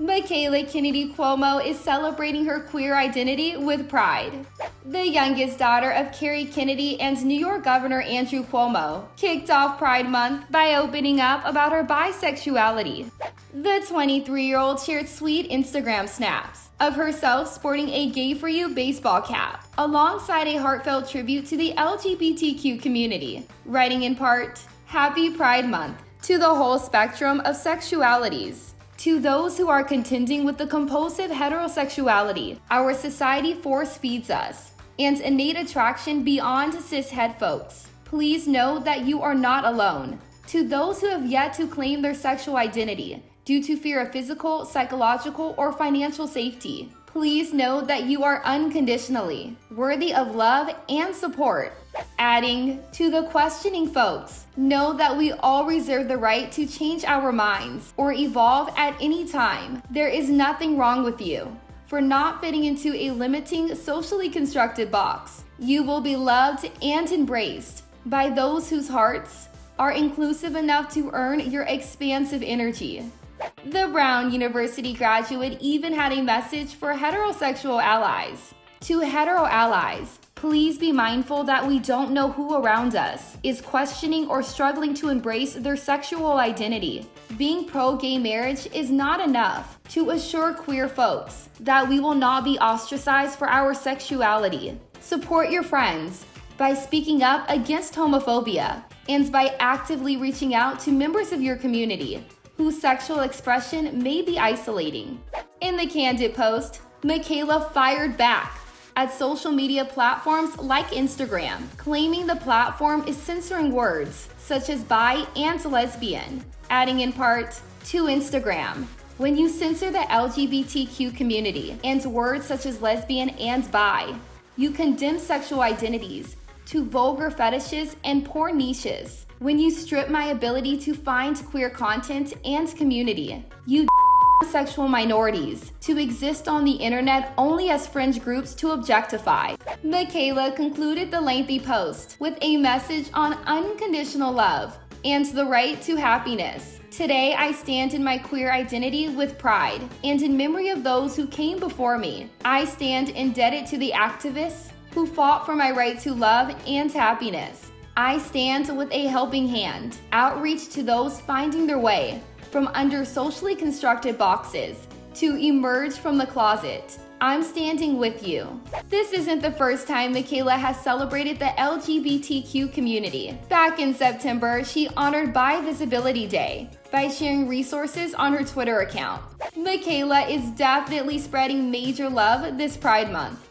Michaela Kennedy Cuomo is celebrating her queer identity with pride. The youngest daughter of Kerry Kennedy and New York Governor Andrew Cuomo kicked off Pride Month by opening up about her bisexuality. The 23-year-old shared sweet Instagram snaps of herself sporting a Gay For You baseball cap, alongside a heartfelt tribute to the LGBTQ community, writing in part, "Happy Pride Month to the whole spectrum of sexualities. To those who are contending with the compulsive heterosexuality our society force feeds us, and innate attraction beyond cis-het folks, please know that you are not alone. To those who have yet to claim their sexual identity due to fear of physical, psychological, or financial safety, please know that you are unconditionally worthy of love and support." Adding, "To the questioning folks, know that we all reserve the right to change our minds or evolve at any time. There is nothing wrong with you for not fitting into a limiting, socially constructed box. You will be loved and embraced by those whose hearts are inclusive enough to earn your expansive energy." The Brown University graduate even had a message for heterosexual allies. "To hetero allies, please be mindful that we don't know who around us is questioning or struggling to embrace their sexual identity. Being pro-gay marriage is not enough to assure queer folks that we will not be ostracized for our sexuality. Support your friends by speaking up against homophobia and by actively reaching out to members of your community whose sexual expression may be isolating." In the candid post, Michaela fired back at social media platforms like Instagram, claiming the platform is censoring words such as bi and lesbian, adding in part, "To Instagram, when you censor the LGBTQ community and words such as lesbian and bi, you condemn sexual identities to vulgar fetishes and porn niches. When you strip my ability to find queer content and community, you sexual minorities to exist on the internet only as fringe groups to objectify." Michaela concluded the lengthy post with a message on unconditional love and the right to happiness. "Today I stand in my queer identity with pride and in memory of those who came before me. I stand indebted to the activists who fought for my right to love and happiness. I stand with a helping hand, outreach to those finding their way from under socially constructed boxes to emerge from the closet. I'm standing with you." This isn't the first time Michaela has celebrated the LGBTQ community. Back in September, she honored Bi Visibility Day by sharing resources on her Twitter account. Michaela is definitely spreading major love this Pride Month.